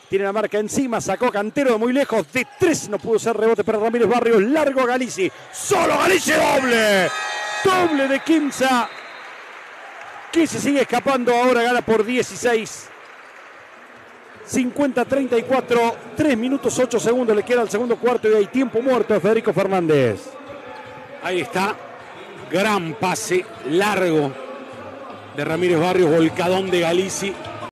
Tiene la marca encima, sacó Cantero de muy lejos, de 3, no pudo ser rebote para Ramírez Barrios, largo Galizzi, solo Galizzi, doble de Quimsa, que se sigue escapando ahora, gana por 16. 50-34, 3 minutos 8 segundos le queda al segundo cuarto y hay tiempo muerto de Federico Fernández. Ahí está, gran pase largo de Ramírez Barrios, volcadón de Galizzi.